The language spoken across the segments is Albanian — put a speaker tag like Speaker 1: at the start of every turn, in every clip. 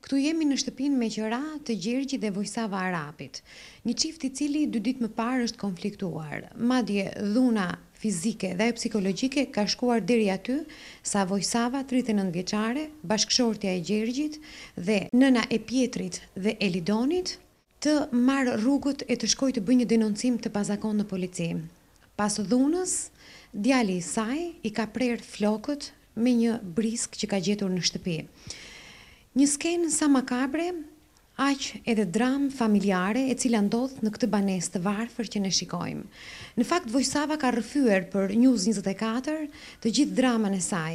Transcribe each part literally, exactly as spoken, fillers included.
Speaker 1: Këtu jemi në shtëpinë me qëra të Gjergjit dhe Vojsava Arapit, një çift i cili dy ditë më parë është konfliktuar. Madje dhuna fizike dhe psikologjike ka shkuar deri aty sa Vojsava, tridhjetë e nëntë vjeçare, bashkëshortja e Gjergjit dhe nëna e Pjetrit dhe Elidonit, të marrë rrugët e të shkojë të bëjë një denoncim të pazakon në polici. Pas dhunës, djali i saj i ka prerë flokët me një brisk që ka gjetur në shtëpi. Një skenë sa makabre, aq edhe dramë familjare e cila ndodh në këtë banesë të varfër që ne shikojmë. Në fakt, Vojsava ka rrëfyer për News njëzet e katër të gjithë dramën e saj.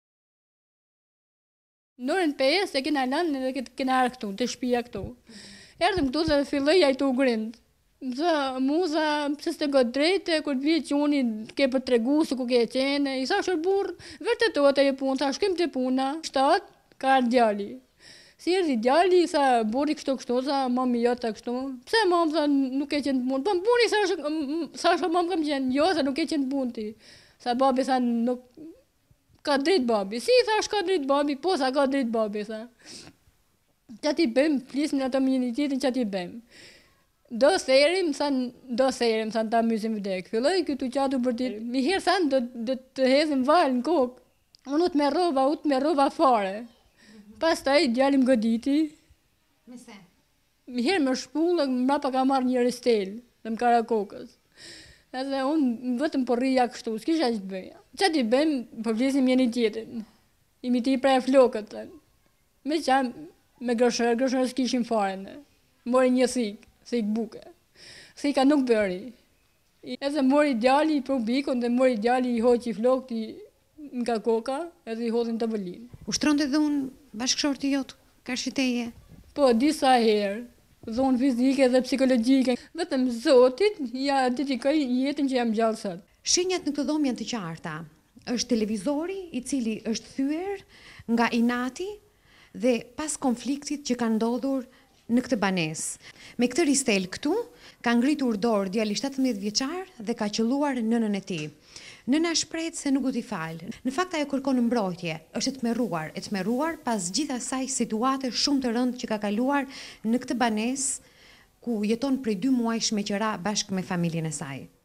Speaker 2: Në orën pesë e kena lanë dhe kena arë këtu, të shtëpia këtu. Erdhëm këtu dhe filloi ai të u grind. Zë, muza, pse s'te gotë drejte, kur të vje quni, ke për tregu se ku ke qene, i sa shër burë, vërtetot e punë, sa shkim të puna, shtatë, ka ardhë djali. Si erdhi djali, sa burri kështu kështu, sa mami jota kështu, pse mamë sa nuk e qenë të punë, për burri sa shë mamë kam qenë, jo, sa nuk e qenë të punë ti, sa babi sa nuk, ka drejt babi, si sa shka drejt babi, po sa ka drejt babi, sa. Që ti bëjmë, flismë në ato minititin që ti bëjmë. Do serim, sa do serim, sa në ta mysim vdek. Filloj këtu qatu për ti. Mi herë sa do, do të hezim valë në kokë. Unë ut me rova, ut me rova fare. Pas taj djalim goditi.
Speaker 1: Me se?
Speaker 2: Mi herë me shpullë, mrapa ka marrë një restel dhe më kara kokës. Edhe unë vetëm për rria kështu, s'kisha që të bëja. Që ti bëjmë, përflisim jeni tjetën. Imi ti prej flokët. Me qa, me grosherë, grosherë s'kishim fare. Mori një thikë. Thik buke. Thika nuk bëri. Edhe mori djali i probikon dhe mori djali i hoqi flokti nga koka edhe i hodhin të vëllin.
Speaker 1: Ushtronte dhunë bashkëshorti jot, karshiteje?
Speaker 2: Po, disa herë. Dhunë fizike dhe psikologjike. Vetëm Zotit ja dedikoj jetën që jam gjallë sot.
Speaker 1: Shenjat në këtë dhomë janë të qarta. Është televizori i cili është thyer nga inati dhe pas konfliktit që ka ndodhur në këtë banesë. Me këtë ristel këtu, ka ngritur dorë djali shtatëmbëdhjetë vjeçar dhe ka qelluar nënën e tij. Nëna shpreh se nuk do t'i falë. Në fakt ajo kërkon mbrojtje, është e tmerruar, e tmerruar pas gjithë asaj situate shumë të rëndë që ka kaluar në këtë banesë ku jeton prej dy muajsh me qëra bashkë me familjen e saj.